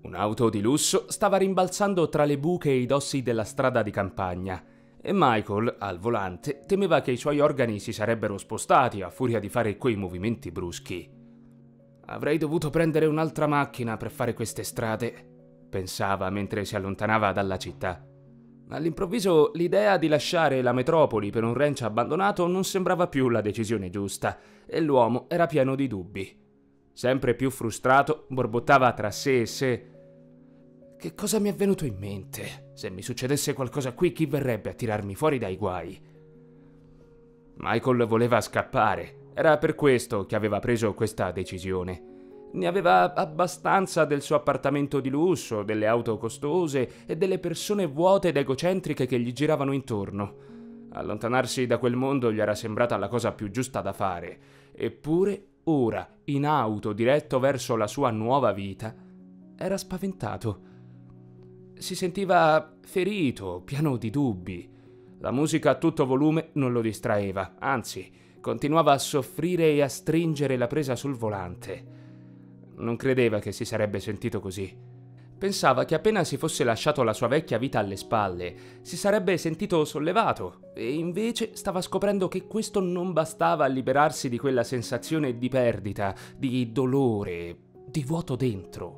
Un'auto di lusso stava rimbalzando tra le buche e i dossi della strada di campagna e Michael, al volante, temeva che i suoi organi si sarebbero spostati a furia di fare quei movimenti bruschi. «Avrei dovuto prendere un'altra macchina per fare queste strade», pensava mentre si allontanava dalla città. All'improvviso l'idea di lasciare la metropoli per un ranch abbandonato non sembrava più la decisione giusta e l'uomo era pieno di dubbi. Sempre più frustrato, borbottava tra sé e sé: «Che cosa mi è venuto in mente? Se mi succedesse qualcosa qui, chi verrebbe a tirarmi fuori dai guai?» Michael voleva scappare. Era per questo che aveva preso questa decisione. Ne aveva abbastanza del suo appartamento di lusso, delle auto costose e delle persone vuote ed egocentriche che gli giravano intorno. Allontanarsi da quel mondo gli era sembrata la cosa più giusta da fare. Eppure, ora, in auto diretto verso la sua nuova vita, era spaventato. Si sentiva ferito, pieno di dubbi. La musica a tutto volume non lo distraeva, anzi, continuava a soffrire e a stringere la presa sul volante. Non credeva che si sarebbe sentito così. Pensava che appena si fosse lasciato la sua vecchia vita alle spalle, si sarebbe sentito sollevato, e invece stava scoprendo che questo non bastava a liberarsi di quella sensazione di perdita, di dolore, di vuoto dentro.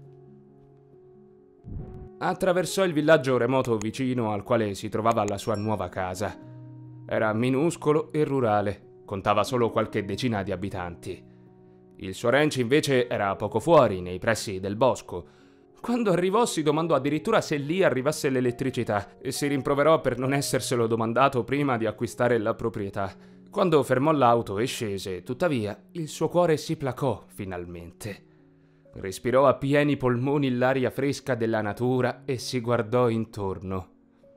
Attraversò il villaggio remoto vicino al quale si trovava la sua nuova casa. Era minuscolo e rurale, contava solo qualche decina di abitanti. Il suo ranch invece era poco fuori, nei pressi del bosco. Quando arrivò si domandò addirittura se lì arrivasse l'elettricità e si rimproverò per non esserselo domandato prima di acquistare la proprietà. Quando fermò l'auto e scese, tuttavia, il suo cuore si placò finalmente. Respirò a pieni polmoni l'aria fresca della natura e si guardò intorno.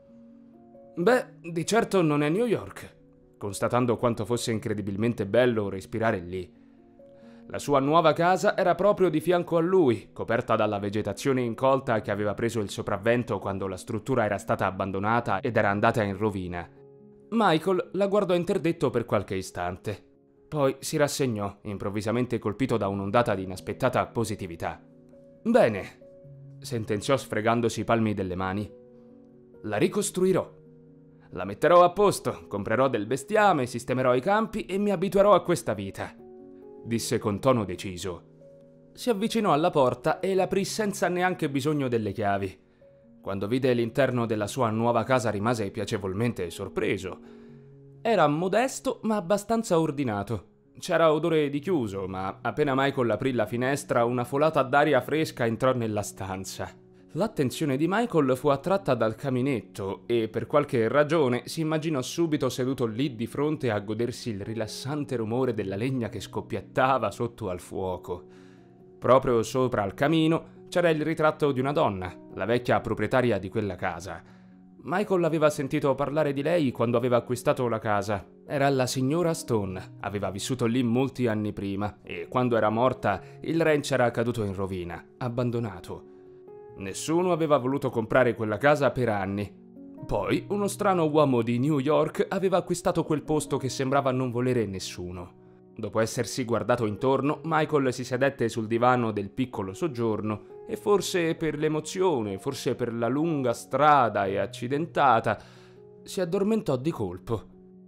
Beh, di certo non è New York, constatando quanto fosse incredibilmente bello respirare lì. La sua nuova casa era proprio di fianco a lui, coperta dalla vegetazione incolta che aveva preso il sopravvento quando la struttura era stata abbandonata ed era andata in rovina. Michael la guardò interdetto per qualche istante. Poi si rassegnò, improvvisamente colpito da un'ondata di inaspettata positività. «Bene», sentenziò sfregandosi i palmi delle mani. «La ricostruirò. La metterò a posto, comprerò del bestiame, sistemerò i campi e mi abituerò a questa vita», disse con tono deciso. Si avvicinò alla porta e l'aprì senza neanche bisogno delle chiavi. Quando vide l'interno della sua nuova casa rimase piacevolmente sorpreso. Era modesto ma abbastanza ordinato. C'era odore di chiuso, ma appena Michael aprì la finestra una folata d'aria fresca entrò nella stanza. L'attenzione di Michael fu attratta dal caminetto e per qualche ragione si immaginò subito seduto lì di fronte a godersi il rilassante rumore della legna che scoppiettava sotto al fuoco. Proprio sopra al camino c'era il ritratto di una donna, la vecchia proprietaria di quella casa. Michael aveva sentito parlare di lei quando aveva acquistato la casa. Era la signora Stone, aveva vissuto lì molti anni prima e quando era morta il ranch era caduto in rovina, abbandonato. Nessuno aveva voluto comprare quella casa per anni. Poi uno strano uomo di New York aveva acquistato quel posto che sembrava non volere nessuno. Dopo essersi guardato intorno, Michael si sedette sul divano del piccolo soggiorno e forse per l'emozione, forse per la lunga strada e accidentata, si addormentò di colpo.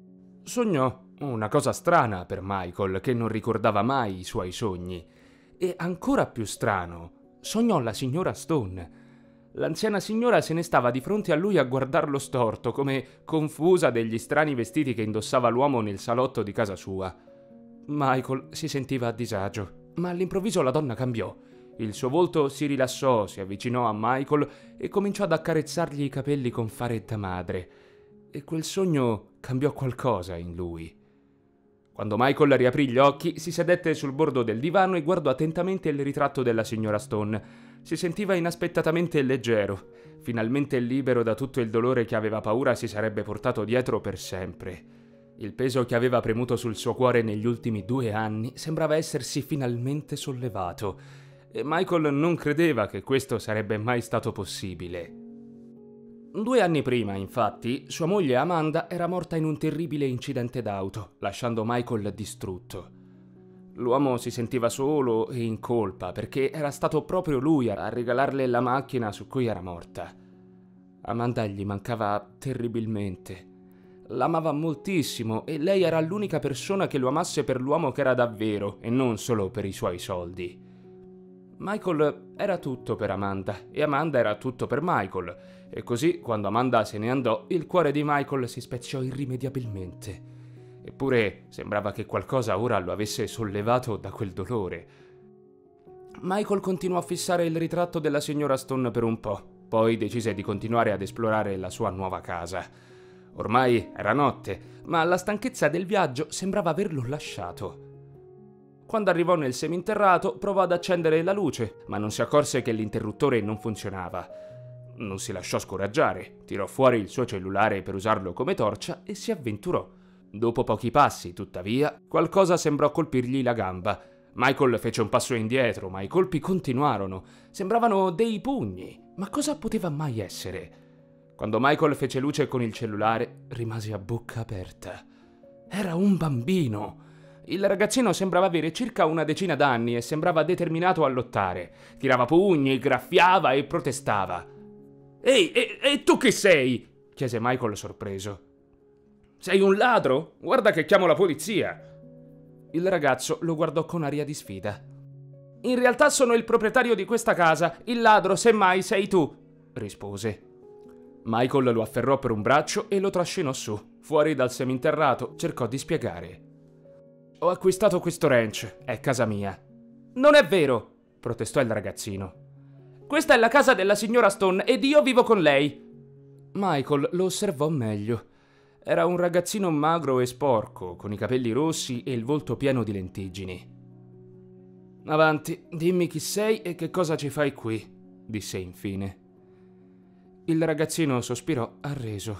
Sognò una cosa strana per Michael, che non ricordava mai i suoi sogni. E ancora più strano, sognò la signora Stone. L'anziana signora se ne stava di fronte a lui a guardarlo storto, come confusa degli strani vestiti che indossava l'uomo nel salotto di casa sua. Michael si sentiva a disagio, ma all'improvviso la donna cambiò. Il suo volto si rilassò, si avvicinò a Michael e cominciò ad accarezzargli i capelli con fare da madre. E quel sogno cambiò qualcosa in lui. Quando Michael riaprì gli occhi, si sedette sul bordo del divano e guardò attentamente il ritratto della signora Stone. Si sentiva inaspettatamente leggero, finalmente libero da tutto il dolore che aveva paura si sarebbe portato dietro per sempre. Il peso che aveva premuto sul suo cuore negli ultimi 2 anni sembrava essersi finalmente sollevato, e Michael non credeva che questo sarebbe mai stato possibile. 2 anni prima, infatti, sua moglie Amanda era morta in un terribile incidente d'auto, lasciando Michael distrutto. L'uomo si sentiva solo e in colpa perché era stato proprio lui a regalarle la macchina su cui era morta. Amanda gli mancava terribilmente. L'amava moltissimo e lei era l'unica persona che lo amasse per l'uomo che era davvero e non solo per i suoi soldi. Michael era tutto per Amanda e Amanda era tutto per Michael, e così quando Amanda se ne andò il cuore di Michael si spezzò irrimediabilmente. Eppure sembrava che qualcosa ora lo avesse sollevato da quel dolore. Michael continuò a fissare il ritratto della signora Stone per un po', poi decise di continuare ad esplorare la sua nuova casa. Ormai era notte, ma la stanchezza del viaggio sembrava averlo lasciato. Quando arrivò nel seminterrato provò ad accendere la luce, ma non si accorse che l'interruttore non funzionava. Non si lasciò scoraggiare, tirò fuori il suo cellulare per usarlo come torcia e si avventurò. Dopo pochi passi, tuttavia, qualcosa sembrò colpirgli la gamba. Michael fece un passo indietro, ma i colpi continuarono. Sembravano dei pugni, ma cosa poteva mai essere? Quando Michael fece luce con il cellulare, rimase a bocca aperta. Era un bambino! Il ragazzino sembrava avere circa una decina d'anni e sembrava determinato a lottare. Tirava pugni, graffiava e protestava. «Ehi, e tu chi sei?» chiese Michael sorpreso. «Sei un ladro? Guarda che chiamo la polizia!» Il ragazzo lo guardò con aria di sfida. «In realtà sono il proprietario di questa casa, il ladro semmai sei tu», rispose. Michael lo afferrò per un braccio e lo trascinò su. Fuori dal seminterrato cercò di spiegare. «Ho acquistato questo ranch, è casa mia». «Non è vero», protestò il ragazzino. «Questa è la casa della signora Stone ed io vivo con lei». Michael lo osservò meglio. Era un ragazzino magro e sporco, con i capelli rossi e il volto pieno di lentiggini. «Avanti, dimmi chi sei e che cosa ci fai qui», disse infine. Il ragazzino sospirò arreso.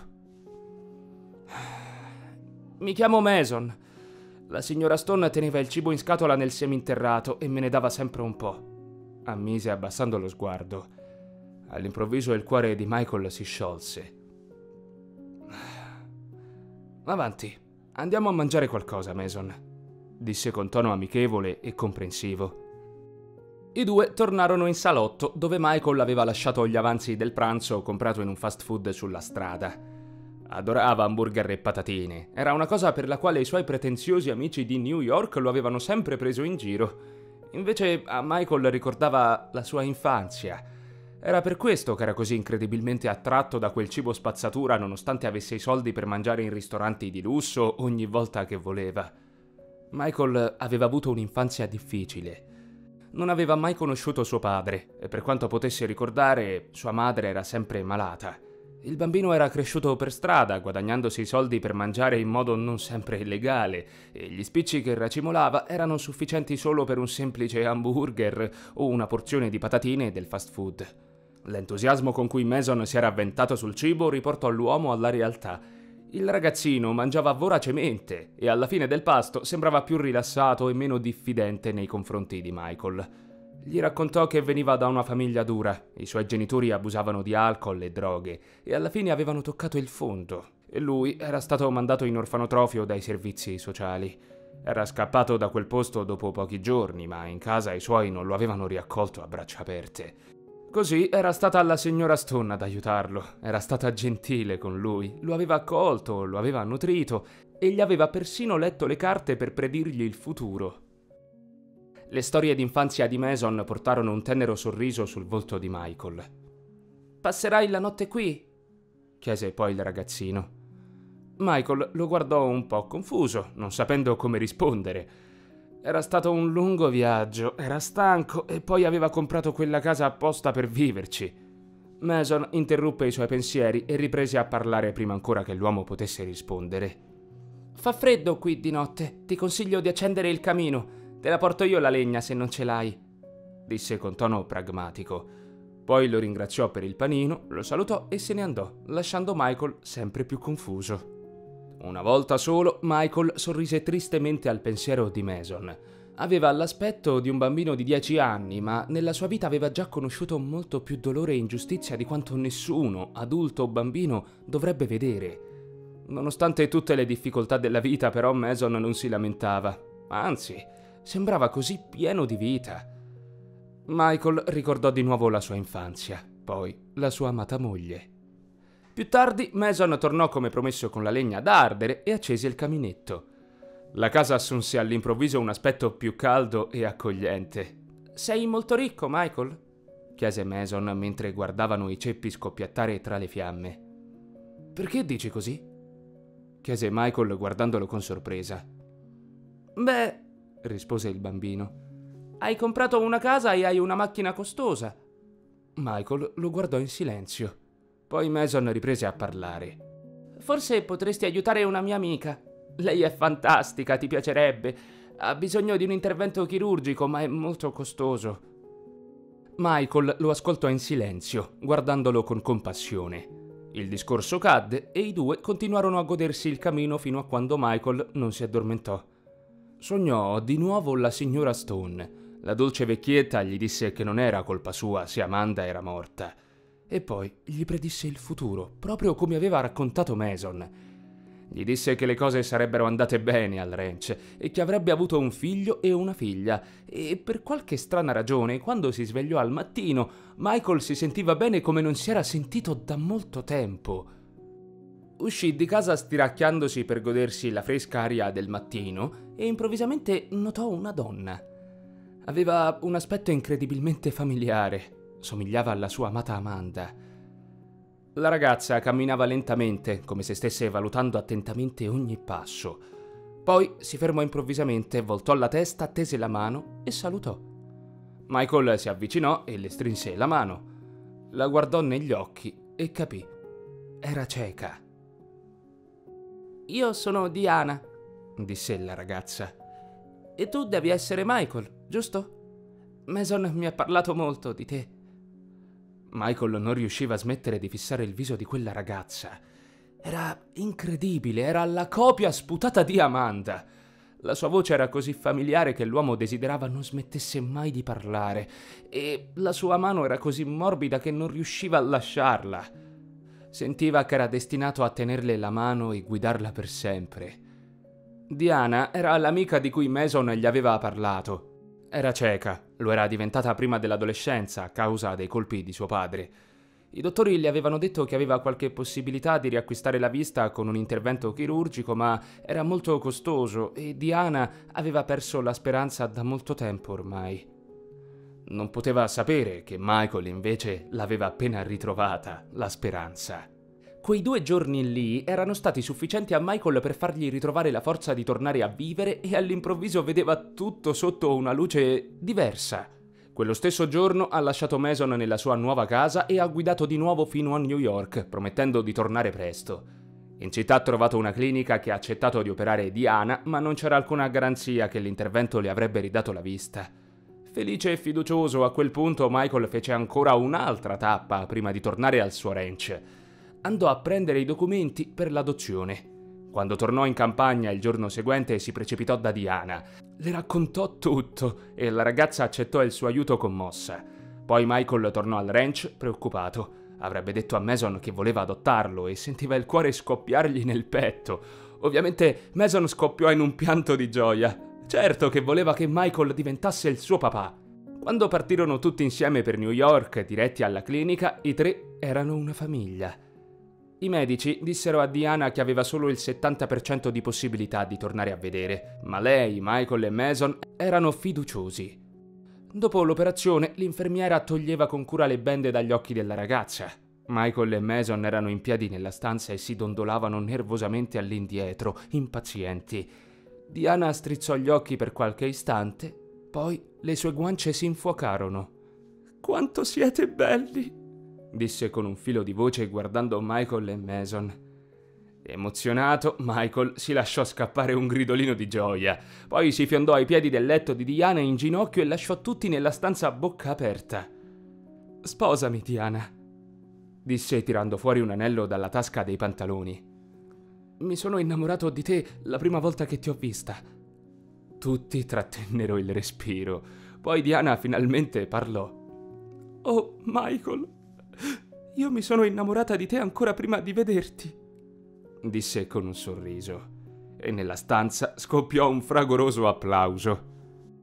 «Mi chiamo Mason. La signora Stone teneva il cibo in scatola nel seminterrato e me ne dava sempre un po'», ammise abbassando lo sguardo. All'improvviso il cuore di Michael si sciolse. «Avanti, andiamo a mangiare qualcosa, Mason», disse con tono amichevole e comprensivo. I due tornarono in salotto, dove Michael aveva lasciato gli avanzi del pranzo comprato in un fast food sulla strada. Adorava hamburger e patatine. Era una cosa per la quale i suoi pretenziosi amici di New York lo avevano sempre preso in giro. Invece a Michael ricordava la sua infanzia. Era per questo che era così incredibilmente attratto da quel cibo spazzatura nonostante avesse i soldi per mangiare in ristoranti di lusso ogni volta che voleva. Michael aveva avuto un'infanzia difficile. Non aveva mai conosciuto suo padre e per quanto potesse ricordare, sua madre era sempre malata. Il bambino era cresciuto per strada, guadagnandosi i soldi per mangiare in modo non sempre legale, e gli spicci che racimolava erano sufficienti solo per un semplice hamburger o una porzione di patatine del fast food. L'entusiasmo con cui Mason si era avventato sul cibo riportò l'uomo alla realtà. Il ragazzino mangiava voracemente e alla fine del pasto sembrava più rilassato e meno diffidente nei confronti di Michael. Gli raccontò che veniva da una famiglia dura, i suoi genitori abusavano di alcol e droghe e alla fine avevano toccato il fondo e lui era stato mandato in orfanotrofio dai servizi sociali. Era scappato da quel posto dopo pochi giorni, ma in casa i suoi non lo avevano riaccolto a braccia aperte. Così era stata la signora Stone ad aiutarlo, era stata gentile con lui, lo aveva accolto, lo aveva nutrito e gli aveva persino letto le carte per predirgli il futuro. Le storie d'infanzia di Mason portarono un tenero sorriso sul volto di Michael. «Passerai la notte qui?» chiese poi il ragazzino. Michael lo guardò un po' confuso, non sapendo come rispondere. Era stato un lungo viaggio, era stanco e poi aveva comprato quella casa apposta per viverci. Mason interruppe i suoi pensieri e riprese a parlare prima ancora che l'uomo potesse rispondere. «Fa freddo qui di notte, ti consiglio di accendere il camino. Te la porto io la legna se non ce l'hai», disse con tono pragmatico. Poi lo ringraziò per il panino, lo salutò e se ne andò, lasciando Michael sempre più confuso. Una volta solo, Michael sorrise tristemente al pensiero di Mason. Aveva l'aspetto di un bambino di 10 anni, ma nella sua vita aveva già conosciuto molto più dolore e ingiustizia di quanto nessuno, adulto o bambino, dovrebbe vedere. Nonostante tutte le difficoltà della vita, però, Mason non si lamentava. Anzi, Sembrava così pieno di vita. Michael ricordò di nuovo la sua infanzia, poi la sua amata moglie. Più tardi Mason tornò come promesso con la legna da ardere e accese il caminetto. La casa assunse all'improvviso un aspetto più caldo e accogliente. «Sei molto ricco, Michael?» chiese Mason mentre guardavano i ceppi scoppiettare tra le fiamme. «Perché dici così?» chiese Michael guardandolo con sorpresa. «Beh», rispose il bambino, «hai comprato una casa e hai una macchina costosa». Michael lo guardò in silenzio. Poi Mason riprese a parlare. «Forse potresti aiutare una mia amica. Lei è fantastica, ti piacerebbe. Ha bisogno di un intervento chirurgico, ma è molto costoso». Michael lo ascoltò in silenzio, guardandolo con compassione. Il discorso cadde e i due continuarono a godersi il cammino fino a quando Michael non si addormentò. Sognò di nuovo la signora Stone. La dolce vecchietta gli disse che non era colpa sua se Amanda era morta. E poi gli predisse il futuro, proprio come aveva raccontato Mason. Gli disse che le cose sarebbero andate bene al ranch e che avrebbe avuto un figlio e una figlia. E per qualche strana ragione, quando si svegliò al mattino, Michael si sentiva bene come non si era sentito da molto tempo. Uscì di casa stiracchiandosi per godersi la fresca aria del mattino e improvvisamente notò una donna. Aveva un aspetto incredibilmente familiare. Somigliava alla sua amata Amanda. La ragazza camminava lentamente, come se stesse valutando attentamente ogni passo. Poi si fermò improvvisamente, voltò la testa, tese la mano e salutò. Michael si avvicinò e le strinse la mano. La guardò negli occhi e capì. Era cieca. «Io sono Diana», disse la ragazza. «E tu devi essere Michael, giusto? Mason mi ha parlato molto di te». Michael non riusciva a smettere di fissare il viso di quella ragazza. Era incredibile, era la copia sputata di Amanda. La sua voce era così familiare che l'uomo desiderava non smettesse mai di parlare, e la sua mano era così morbida che non riusciva a lasciarla. Sentiva che era destinato a tenerle la mano e guidarla per sempre. Diana era l'amica di cui Mason gli aveva parlato. Era cieca, lo era diventata prima dell'adolescenza a causa dei colpi di suo padre. I dottori gli avevano detto che aveva qualche possibilità di riacquistare la vista con un intervento chirurgico, ma era molto costoso e Diana aveva perso la speranza da molto tempo ormai. Non poteva sapere che Michael invece l'aveva appena ritrovata, la speranza. Quei 2 giorni lì erano stati sufficienti a Michael per fargli ritrovare la forza di tornare a vivere e all'improvviso vedeva tutto sotto una luce diversa. Quello stesso giorno ha lasciato Mason nella sua nuova casa e ha guidato di nuovo fino a New York, promettendo di tornare presto. In città ha trovato una clinica che ha accettato di operare Diana, ma non c'era alcuna garanzia che l'intervento le avrebbe ridato la vista. Felice e fiducioso, a quel punto Michael fece ancora un'altra tappa prima di tornare al suo ranch. Andò a prendere i documenti per l'adozione. Quando tornò in campagna il giorno seguente si precipitò da Diana. Le raccontò tutto e la ragazza accettò il suo aiuto commossa. Poi Michael tornò al ranch preoccupato. Avrebbe detto a Mason che voleva adottarlo e sentiva il cuore scoppiargli nel petto. Ovviamente Mason scoppiò in un pianto di gioia. Certo che voleva che Michael diventasse il suo papà. Quando partirono tutti insieme per New York, diretti alla clinica, i 3 erano una famiglia. I medici dissero a Diana che aveva solo il 70% di possibilità di tornare a vedere, ma lei, Michael e Mason erano fiduciosi. Dopo l'operazione, l'infermiera toglieva con cura le bende dagli occhi della ragazza. Michael e Mason erano in piedi nella stanza e si dondolavano nervosamente all'indietro, impazienti. Diana strizzò gli occhi per qualche istante, poi le sue guance si infuocarono. «Quanto siete belli!» disse con un filo di voce guardando Michael e Mason. Emozionato, Michael si lasciò scappare un gridolino di gioia. Poi si fiondò ai piedi del letto di Diana in ginocchio e lasciò tutti nella stanza a bocca aperta. «Sposami, Diana», disse tirando fuori un anello dalla tasca dei pantaloni. «Mi sono innamorato di te la prima volta che ti ho vista». Tutti trattennero il respiro. Poi Diana finalmente parlò. «Oh, Michael, io mi sono innamorata di te ancora prima di vederti», disse con un sorriso. E nella stanza scoppiò un fragoroso applauso.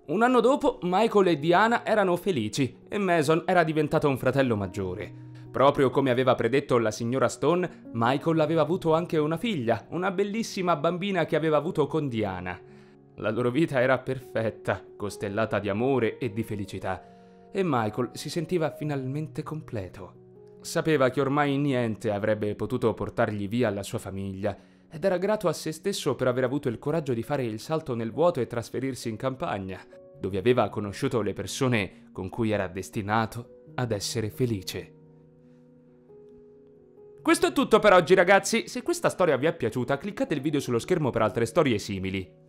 Un anno dopo, Michael e Diana erano felici e Mason era diventato un fratello maggiore. Proprio come aveva predetto la signora Stone, Michael aveva avuto anche una figlia, una bellissima bambina che aveva avuto con Diana. La loro vita era perfetta, costellata di amore e di felicità, e Michael si sentiva finalmente completo. Sapeva che ormai niente avrebbe potuto portargli via la sua famiglia, ed era grato a se stesso per aver avuto il coraggio di fare il salto nel vuoto e trasferirsi in campagna, dove aveva conosciuto le persone con cui era destinato ad essere felice. Questo è tutto per oggi, ragazzi. Se questa storia vi è piaciuta, cliccate il video sullo schermo per altre storie simili.